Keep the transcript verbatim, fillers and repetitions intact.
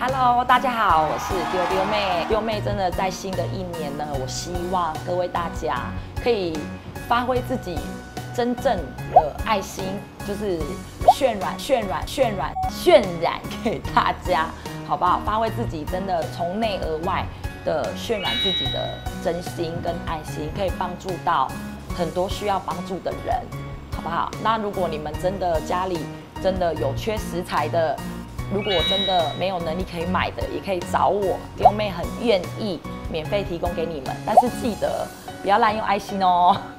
Hello， 大家好，我是丢丢妹。丢妹真的在新的一年呢，我希望各位大家可以发挥自己真正的爱心，就是渲染、渲染、渲染、渲染给大家，好不好？发挥自己真的从内而外的渲染自己的真心跟爱心，可以帮助到很多需要帮助的人，好不好？那如果你们真的家里真的有缺食材的，如果真的没有能力可以买的，也可以找我，丢妹很愿意免费提供给你们，但是记得不要滥用爱心哦。